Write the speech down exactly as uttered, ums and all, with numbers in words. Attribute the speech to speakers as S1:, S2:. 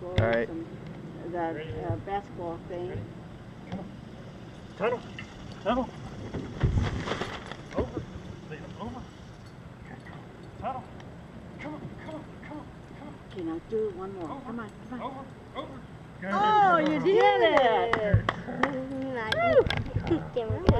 S1: basketball.
S2: All right.
S1: Some, that uh, basketball thing.
S3: Ready? Come on. Tunnel. Tunnel. Over. Leela, over. Tunnel. Come on, come on, come on, come on.
S1: Okay, now do one more.
S3: Over.
S1: Come on, come on.
S3: Over, over. Good.
S1: Oh, you did it!
S4: Nice.